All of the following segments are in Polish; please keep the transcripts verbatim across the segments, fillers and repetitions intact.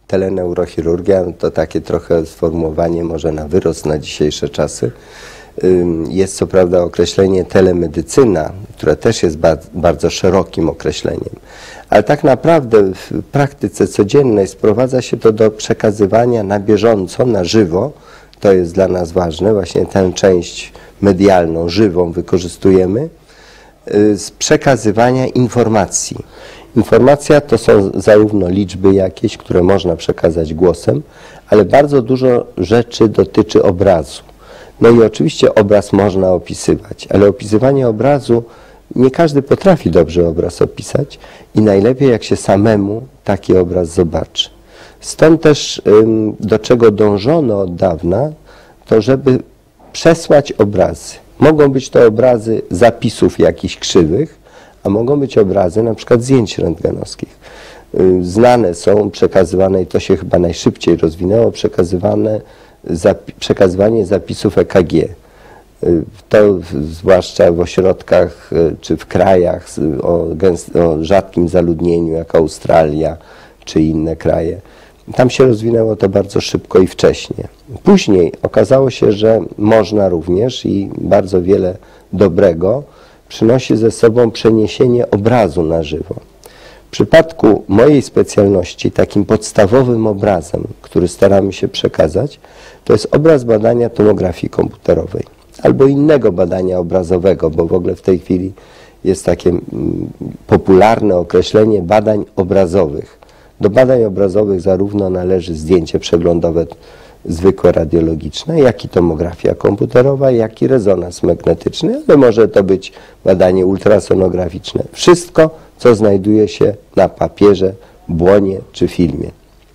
teleneurochirurgia to takie trochę sformułowanie może na wyrost na dzisiejsze czasy. Jest co prawda określenie telemedycyna, które też jest bardzo szerokim określeniem, ale tak naprawdę w praktyce codziennej sprowadza się to do przekazywania na bieżąco, na żywo. To jest dla nas ważne, właśnie tę część medialną, żywą wykorzystujemy, z przekazywania informacji. Informacja to są zarówno liczby jakieś, które można przekazać głosem, ale bardzo dużo rzeczy dotyczy obrazu. No i oczywiście obraz można opisywać, ale opisywanie obrazu nie każdy potrafi dobrze obraz opisać i najlepiej jak się samemu taki obraz zobaczy. Stąd też do czego dążono od dawna, to żeby przesłać obrazy. Mogą być to obrazy zapisów jakichś krzywych, a mogą być obrazy na przykład zdjęć rentgenowskich. Znane są, przekazywane, i to się chyba najszybciej rozwinęło, przekazywane, zapi przekazywanie zapisów E K G. To zwłaszcza w ośrodkach czy w krajach o, o rzadkim zaludnieniu, jak Australia czy inne kraje. Tam się rozwinęło to bardzo szybko i wcześnie. Później okazało się, że można również i bardzo wiele dobrego przynosi ze sobą przeniesienie obrazu na żywo. W przypadku mojej specjalności takim podstawowym obrazem, który staramy się przekazać, to jest obraz badania tomografii komputerowej albo innego badania obrazowego, bo w ogóle w tej chwili jest takie popularne określenie badań obrazowych. Do badań obrazowych zarówno należy zdjęcie przeglądowe zwykłe radiologiczne, jak i tomografia komputerowa, jak i rezonans magnetyczny, ale może to być badanie ultrasonograficzne. Wszystko, co znajduje się na papierze, błonie czy filmie.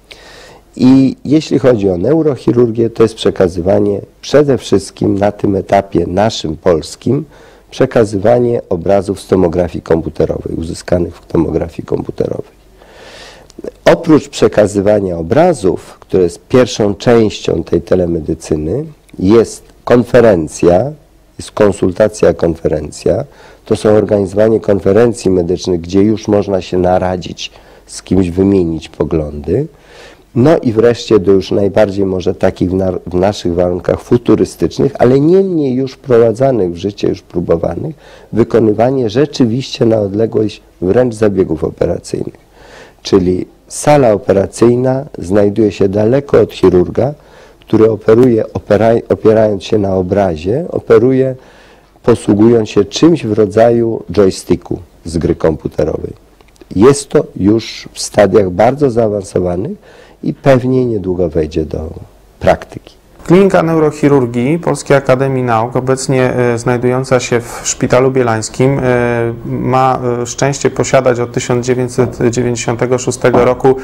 I jeśli chodzi o neurochirurgię, to jest przekazywanie przede wszystkim na tym etapie naszym polskim, przekazywanie obrazów z tomografii komputerowej, uzyskanych w tomografii komputerowej. Oprócz przekazywania obrazów, które jest pierwszą częścią tej telemedycyny, jest konferencja, jest konsultacja, konferencja. To są organizowanie konferencji medycznych, gdzie już można się naradzić, z kimś wymienić poglądy. No i wreszcie do już najbardziej może takich w, na, w naszych warunkach futurystycznych, ale niemniej już wprowadzanych w życie, już próbowanych, wykonywanie rzeczywiście na odległość wręcz zabiegów operacyjnych. Czyli sala operacyjna znajduje się daleko od chirurga, który operuje, opera, opierając się na obrazie, operuje posługując się czymś w rodzaju joysticku z gry komputerowej. Jest to już w stadiach bardzo zaawansowanych i pewnie niedługo wejdzie do praktyki. Klinika Neurochirurgii Polskiej Akademii Nauk, obecnie znajdująca się w Szpitalu Bielańskim, ma szczęście posiadać od tysiąc dziewięćset dziewięćdziesiątego szóstego roku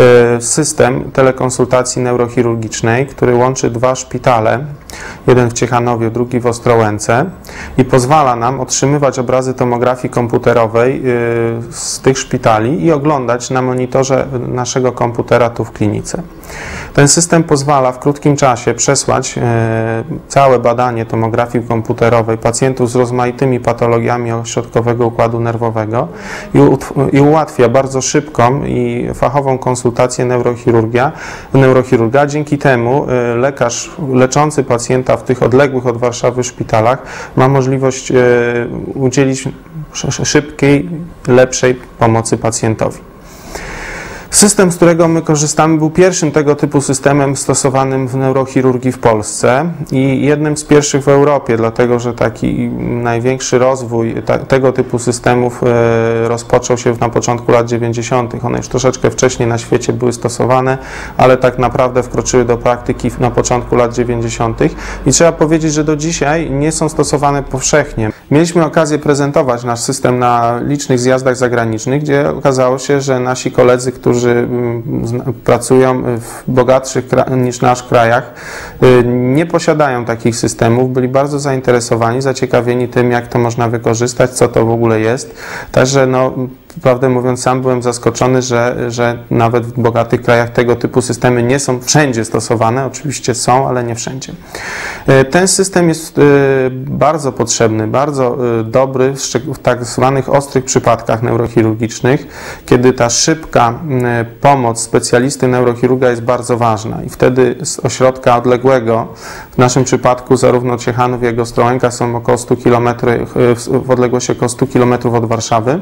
system telekonsultacji neurochirurgicznej, który łączy dwa szpitale, jeden w Ciechanowie, drugi w Ostrołęce, i pozwala nam otrzymywać obrazy tomografii komputerowej z tych szpitali i oglądać na monitorze naszego komputera tu w klinice. Ten system pozwala w krótkim czasie przesłać e, całe badanie tomografii komputerowej pacjentów z rozmaitymi patologiami ośrodkowego układu nerwowego i, i ułatwia bardzo szybką i fachową konsultację neurochirurgia, neurochirurga. Dzięki temu e, lekarz leczący pacjenta w tych odległych od Warszawy szpitalach ma możliwość e, udzielić szybkiej, lepszej pomocy pacjentowi. System, z którego my korzystamy, był pierwszym tego typu systemem stosowanym w neurochirurgii w Polsce i jednym z pierwszych w Europie, dlatego że taki największy rozwój ta, tego typu systemów e, rozpoczął się na początku lat dziewięćdziesiątych. One już troszeczkę wcześniej na świecie były stosowane, ale tak naprawdę wkroczyły do praktyki na początku lat dziewięćdziesiątych. I trzeba powiedzieć, że do dzisiaj nie są stosowane powszechnie. Mieliśmy okazję prezentować nasz system na licznych zjazdach zagranicznych, gdzie okazało się, że nasi koledzy, którzy którzy pracują w bogatszych niż nasz krajach, nie posiadają takich systemów, byli bardzo zainteresowani, zaciekawieni tym, jak to można wykorzystać, co to w ogóle jest. Także no, prawdę mówiąc, sam byłem zaskoczony, że, że nawet w bogatych krajach tego typu systemy nie są wszędzie stosowane. Oczywiście są, ale nie wszędzie. Ten system jest bardzo potrzebny, bardzo dobry w tak zwanych ostrych przypadkach neurochirurgicznych, kiedy ta szybka pomoc specjalisty neurochirurga jest bardzo ważna i wtedy z ośrodka odległego, w naszym przypadku zarówno Ciechanów, jak i Ostrołęka są około stu kilometrów, w odległości około stu kilometrów od Warszawy.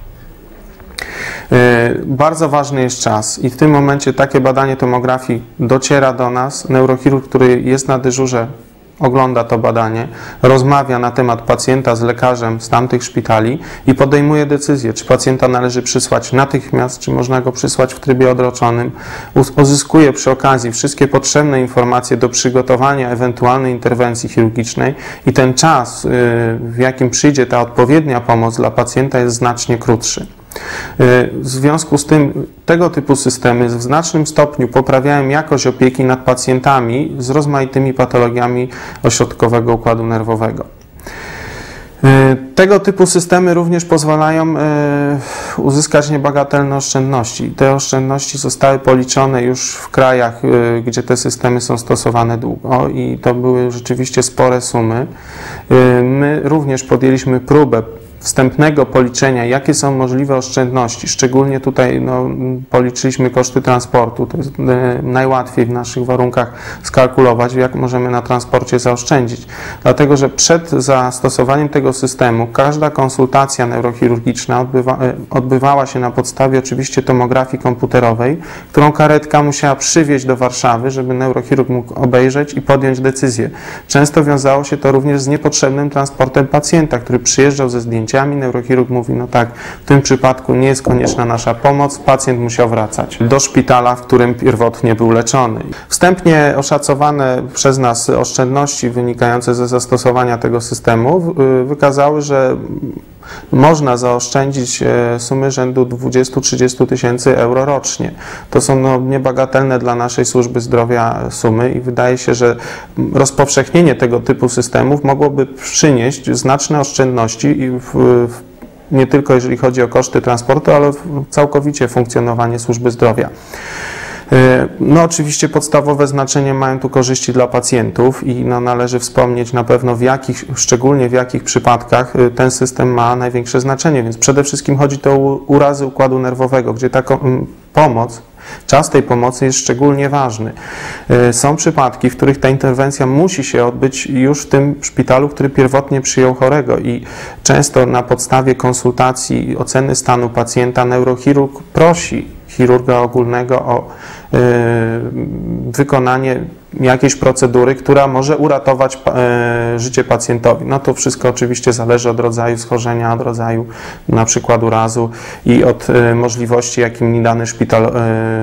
Bardzo ważny jest czas i w tym momencie takie badanie tomografii dociera do nas. Neurochirurg, który jest na dyżurze, ogląda to badanie, rozmawia na temat pacjenta z lekarzem z tamtych szpitali i podejmuje decyzję, czy pacjenta należy przysłać natychmiast, czy można go przysłać w trybie odroczonym. Uzyskuje przy okazji wszystkie potrzebne informacje do przygotowania ewentualnej interwencji chirurgicznej i ten czas, w jakim przyjdzie ta odpowiednia pomoc dla pacjenta, jest znacznie krótszy. W związku z tym tego typu systemy w znacznym stopniu poprawiają jakość opieki nad pacjentami z rozmaitymi patologiami ośrodkowego układu nerwowego. Tego typu systemy również pozwalają uzyskać niebagatelne oszczędności. Te oszczędności zostały policzone już w krajach, gdzie te systemy są stosowane długo i to były rzeczywiście spore sumy. My również podjęliśmy próbę wstępnego policzenia, jakie są możliwe oszczędności. Szczególnie tutaj no, policzyliśmy koszty transportu. To jest e, najłatwiej w naszych warunkach skalkulować, jak możemy na transporcie zaoszczędzić. Dlatego, że przed zastosowaniem tego systemu każda konsultacja neurochirurgiczna odbywa, e, odbywała się na podstawie oczywiście tomografii komputerowej, którą karetka musiała przywieźć do Warszawy, żeby neurochirurg mógł obejrzeć i podjąć decyzję. Często wiązało się to również z niepotrzebnym transportem pacjenta, który przyjeżdżał ze zdjęciami. Neurochirurg mówi, no tak, w tym przypadku nie jest konieczna nasza pomoc, pacjent musiał wracać do szpitala, w którym pierwotnie był leczony. Wstępnie oszacowane przez nas oszczędności wynikające ze zastosowania tego systemu wykazały, że można zaoszczędzić sumy rzędu dwudziestu do trzydziestu tysięcy euro rocznie. To są no, niebagatelne dla naszej służby zdrowia sumy i wydaje się, że rozpowszechnienie tego typu systemów mogłoby przynieść znaczne oszczędności i w, w, nie tylko jeżeli chodzi o koszty transportu, ale w całkowicie funkcjonowanie służby zdrowia. No oczywiście podstawowe znaczenie mają tu korzyści dla pacjentów i no, należy wspomnieć na pewno w jakich, szczególnie w jakich przypadkach ten system ma największe znaczenie, więc przede wszystkim chodzi to o urazy układu nerwowego, gdzie ta pomoc, czas tej pomocy jest szczególnie ważny. Są przypadki, w których ta interwencja musi się odbyć już w tym szpitalu, który pierwotnie przyjął chorego i często na podstawie konsultacji i oceny stanu pacjenta neurochirurg prosi chirurga ogólnego o y, wykonanie jakiejś procedury, która może uratować y, życie pacjentowi. No to wszystko oczywiście zależy od rodzaju schorzenia, od rodzaju na przykład urazu i od y, możliwości, jakimi dany szpital y,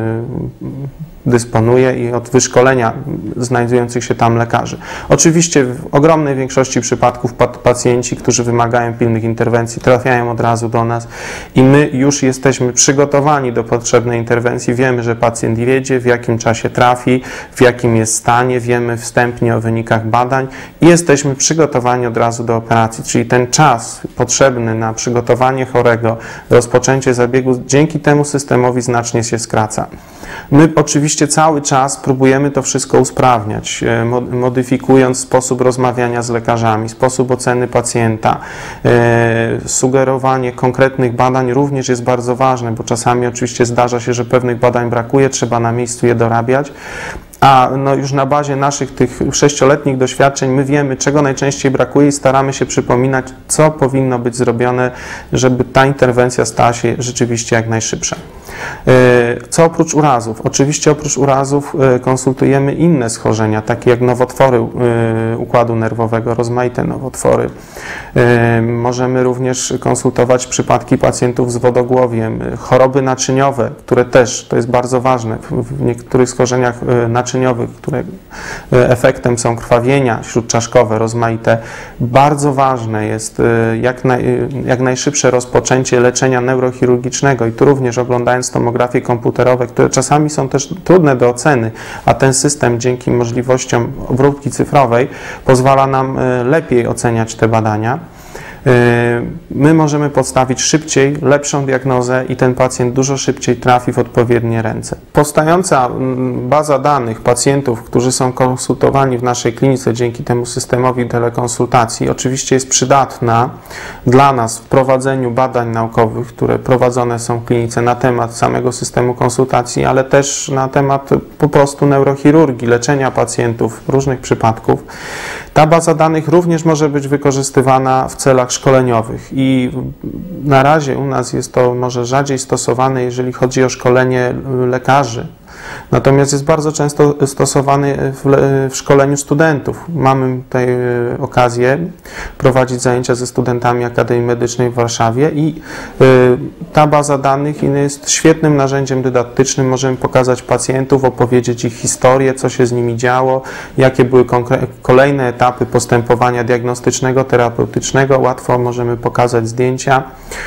dysponuje i od wyszkolenia znajdujących się tam lekarzy. Oczywiście w ogromnej większości przypadków pacjenci, którzy wymagają pilnych interwencji, trafiają od razu do nas i my już jesteśmy przygotowani do potrzebnej interwencji. Wiemy, że pacjent jedzie, w jakim czasie trafi, w jakim jest stanie, wiemy wstępnie o wynikach badań i jesteśmy przygotowani od razu do operacji, czyli ten czas potrzebny na przygotowanie chorego, rozpoczęcie zabiegu dzięki temu systemowi znacznie się skraca. My oczywiście cały czas próbujemy to wszystko usprawniać, modyfikując sposób rozmawiania z lekarzami, sposób oceny pacjenta. Sugerowanie konkretnych badań również jest bardzo ważne, bo czasami oczywiście zdarza się, że pewnych badań brakuje, trzeba na miejscu je dorabiać. A no już na bazie naszych tych sześcioletnich doświadczeń my wiemy, czego najczęściej brakuje i staramy się przypominać, co powinno być zrobione, żeby ta interwencja stała się rzeczywiście jak najszybsza. Co oprócz urazów? Oczywiście oprócz urazów konsultujemy inne schorzenia, takie jak nowotwory układu nerwowego, rozmaite nowotwory. Możemy również konsultować przypadki pacjentów z wodogłowiem, choroby naczyniowe, które też, to jest bardzo ważne, w niektórych schorzeniach naczyniowych, które efektem są krwawienia śródczaszkowe, rozmaite. Bardzo ważne jest jak, naj, jak najszybsze rozpoczęcie leczenia neurochirurgicznego i tu również oglądając tomografie komputerowe, które czasami są też trudne do oceny, a ten system dzięki możliwościom obróbki cyfrowej pozwala nam lepiej oceniać te badania. my możemy postawić szybciej, lepszą diagnozę i ten pacjent dużo szybciej trafi w odpowiednie ręce. Powstająca baza danych pacjentów, którzy są konsultowani w naszej klinice dzięki temu systemowi telekonsultacji, oczywiście jest przydatna dla nas w prowadzeniu badań naukowych, które prowadzone są w klinice na temat samego systemu konsultacji, ale też na temat po prostu neurochirurgii, leczenia pacjentów, różnych przypadków. Ta baza danych również może być wykorzystywana w celach szkoleniowych i na razie u nas jest to może rzadziej stosowane, jeżeli chodzi o szkolenie lekarzy. Natomiast jest bardzo często stosowany w, w szkoleniu studentów. Mamy tutaj okazję prowadzić zajęcia ze studentami Akademii Medycznej w Warszawie i y, ta baza danych jest świetnym narzędziem dydaktycznym. Możemy pokazać pacjentów, opowiedzieć ich historię, co się z nimi działo, jakie były kolejne etapy postępowania diagnostycznego, terapeutycznego. Łatwo możemy pokazać zdjęcia.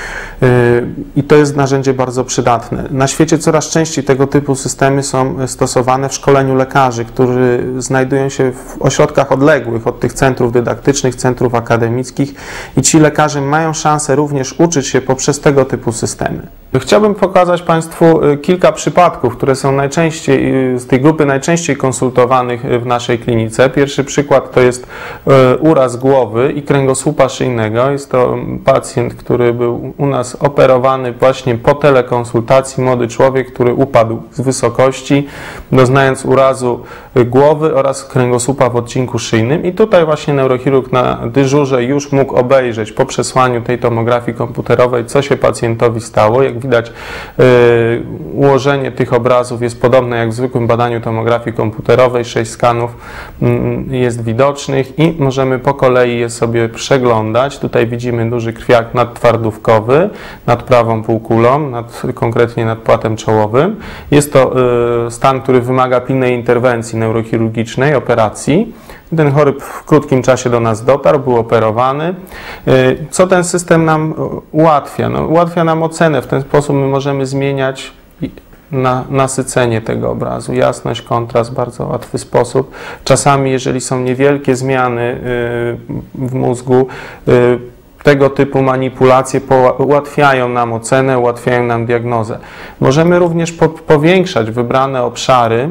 I to jest narzędzie bardzo przydatne. Na świecie coraz częściej tego typu systemy są stosowane w szkoleniu lekarzy, którzy znajdują się w ośrodkach odległych od tych centrów dydaktycznych, centrów akademickich i ci lekarze mają szansę również uczyć się poprzez tego typu systemy. Chciałbym pokazać Państwu kilka przypadków, które są najczęściej, z tej grupy najczęściej konsultowanych w naszej klinice. Pierwszy przykład to jest uraz głowy i kręgosłupa szyjnego. Jest to pacjent, który był u nas operowany właśnie po telekonsultacji, młody człowiek, który upadł z wysokości, doznając urazu głowy oraz kręgosłupa w odcinku szyjnym i tutaj właśnie neurochirurg na dyżurze już mógł obejrzeć po przesłaniu tej tomografii komputerowej, co się pacjentowi stało. Jak widać, yy, ułożenie tych obrazów jest podobne jak w zwykłym badaniu tomografii komputerowej. Sześć skanów yy, jest widocznych i możemy po kolei je sobie przeglądać. Tutaj widzimy duży krwiak nadtwardówkowy nad prawą półkulą, nad, konkretnie nad płatem czołowym. Jest to yy, stan, który wymaga pilnej interwencji neurochirurgicznej, operacji. Ten chory w krótkim czasie do nas dotarł, był operowany. Co ten system nam ułatwia? No, ułatwia nam ocenę. W ten sposób my możemy zmieniać na, nasycenie tego obrazu, jasność, kontrast w bardzo łatwy sposób. Czasami, jeżeli są niewielkie zmiany w mózgu, tego typu manipulacje ułatwiają nam ocenę, ułatwiają nam diagnozę. Możemy również po, powiększać wybrane obszary,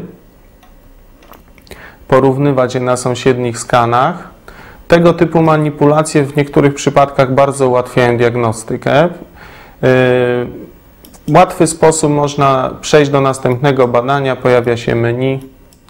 porównywać je na sąsiednich skanach. Tego typu manipulacje w niektórych przypadkach bardzo ułatwiają diagnostykę. W łatwy sposób można przejść do następnego badania, pojawia się menu,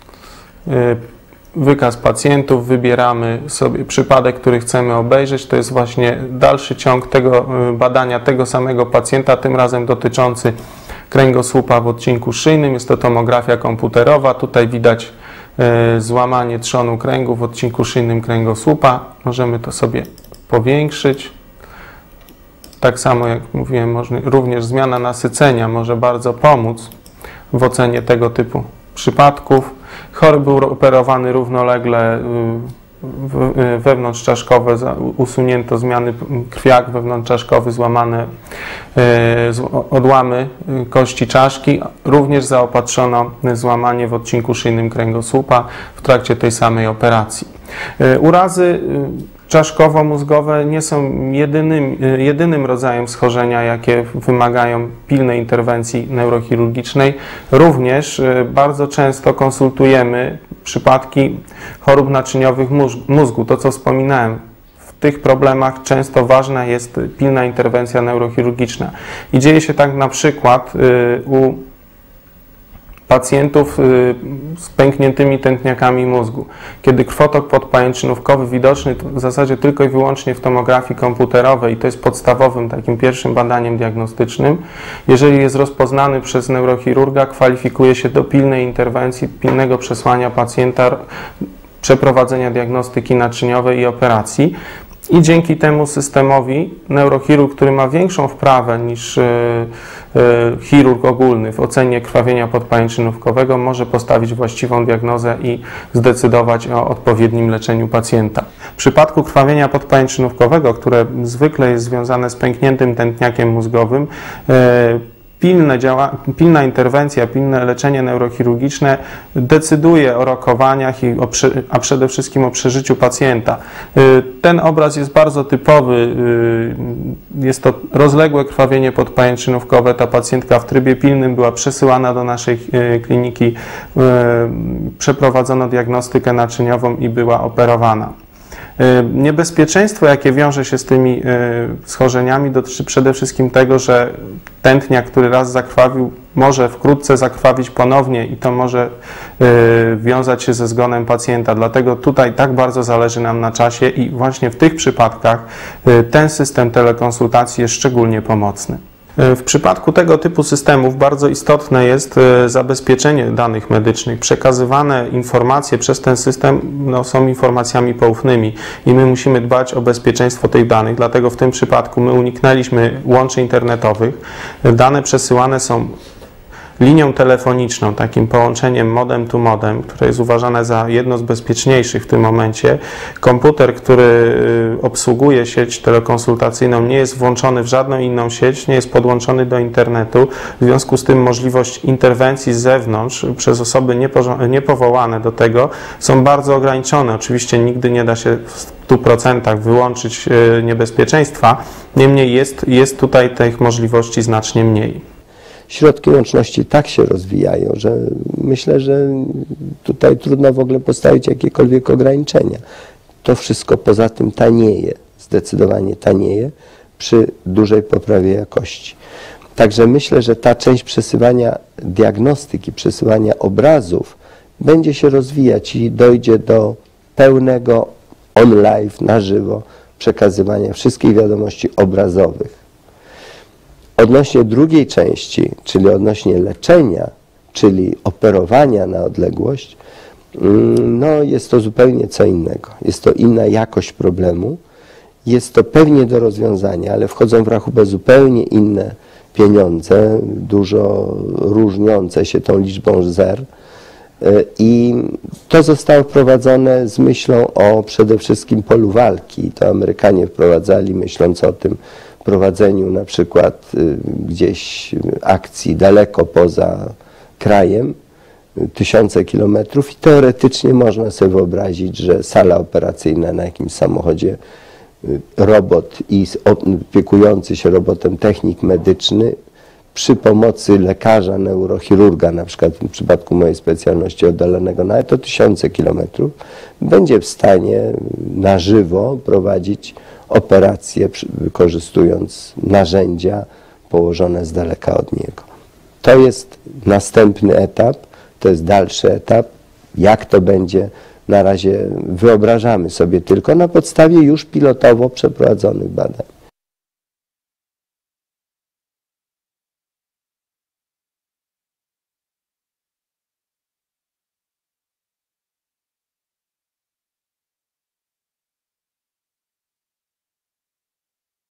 wykaz pacjentów, wybieramy sobie przypadek, który chcemy obejrzeć. To jest właśnie dalszy ciąg tego badania, tego samego pacjenta, tym razem dotyczący kręgosłupa w odcinku szyjnym. Jest to tomografia komputerowa. Tutaj widać złamanie trzonu kręgu w odcinku szyjnym kręgosłupa. Możemy to sobie powiększyć. Tak samo jak mówiłem, może, również zmiana nasycenia może bardzo pomóc w ocenie tego typu przypadków. Chory był operowany równolegle wewnątrzczaszkowe, usunięto zmiany, krwiak wewnątrzczaszkowy, złamane odłamy kości czaszki. Również zaopatrzono złamanie w odcinku szyjnym kręgosłupa w trakcie tej samej operacji. Urazy czaszkowo-mózgowe nie są jedynym, jedynym rodzajem schorzenia, jakie wymagają pilnej interwencji neurochirurgicznej. Również bardzo często konsultujemy przypadki chorób naczyniowych mózgu. To, co wspominałem, w tych problemach często ważna jest pilna interwencja neurochirurgiczna. I dzieje się tak na przykład u pacjentów z pękniętymi tętniakami mózgu. Kiedy krwotok podpajęczynówkowy widoczny w zasadzie tylko i wyłącznie w tomografii komputerowej, i to jest podstawowym takim pierwszym badaniem diagnostycznym, jeżeli jest rozpoznany przez neurochirurga, kwalifikuje się do pilnej interwencji, pilnego przesłania pacjenta, przeprowadzenia diagnostyki naczyniowej i operacji. I dzięki temu systemowi neurochirurg, który ma większą wprawę niż chirurg ogólny w ocenie krwawienia podpajęczynówkowego, może postawić właściwą diagnozę i zdecydować o odpowiednim leczeniu pacjenta. W przypadku krwawienia podpajęczynówkowego, które zwykle jest związane z pękniętym tętniakiem mózgowym, pilne działa, pilna interwencja, pilne leczenie neurochirurgiczne decyduje o rokowaniach, i o, a przede wszystkim o przeżyciu pacjenta. Ten obraz jest bardzo typowy. Jest to rozległe krwawienie podpajęczynówkowe. Ta pacjentka w trybie pilnym była przesyłana do naszej kliniki, przeprowadzono diagnostykę naczyniową i była operowana. Niebezpieczeństwo, jakie wiąże się z tymi schorzeniami, dotyczy przede wszystkim tego, że tętniak, który raz zakrwawił, może wkrótce zakrwawić ponownie i to może wiązać się ze zgonem pacjenta. Dlatego tutaj tak bardzo zależy nam na czasie i właśnie w tych przypadkach ten system telekonsultacji jest szczególnie pomocny. W przypadku tego typu systemów bardzo istotne jest zabezpieczenie danych medycznych. Przekazywane informacje przez ten system no, są informacjami poufnymi i my musimy dbać o bezpieczeństwo tych danych. Dlatego w tym przypadku my uniknęliśmy łączy internetowych. Dane przesyłane są linią telefoniczną, takim połączeniem modem to modem, które jest uważane za jedno z bezpieczniejszych w tym momencie. Komputer, który obsługuje sieć telekonsultacyjną, nie jest włączony w żadną inną sieć, nie jest podłączony do internetu. W związku z tym możliwość interwencji z zewnątrz przez osoby niepowołane do tego są bardzo ograniczone. Oczywiście nigdy nie da się w stu procentach wyłączyć niebezpieczeństwa, niemniej jest, jest tutaj tych możliwości znacznie mniej. Środki łączności tak się rozwijają, że myślę, że tutaj trudno w ogóle postawić jakiekolwiek ograniczenia. To wszystko poza tym tanieje, zdecydowanie tanieje przy dużej poprawie jakości. Także myślę, że ta część przesyłania diagnostyki, przesyłania obrazów będzie się rozwijać i dojdzie do pełnego on live, na żywo przekazywania wszystkich wiadomości obrazowych. Odnośnie drugiej części, czyli odnośnie leczenia, czyli operowania na odległość, no jest to zupełnie co innego. Jest to inna jakość problemu, jest to pewnie do rozwiązania, ale wchodzą w rachubę zupełnie inne pieniądze, dużo różniące się tą liczbą zer. I to zostało wprowadzone z myślą o przede wszystkim polu walki. To Amerykanie wprowadzali, myśląc o tym, prowadzeniu na przykład gdzieś akcji daleko poza krajem, tysiące kilometrów i teoretycznie można sobie wyobrazić, że sala operacyjna na jakimś samochodzie, robot i opiekujący się robotem technik medyczny przy pomocy lekarza, neurochirurga, na przykład w przypadku mojej specjalności oddalonego nawet o tysiące kilometrów, będzie w stanie na żywo prowadzić operacje, wykorzystując narzędzia położone z daleka od niego. To jest następny etap, to jest dalszy etap. Jak to będzie, na razie wyobrażamy sobie tylko na podstawie już pilotowo przeprowadzonych badań.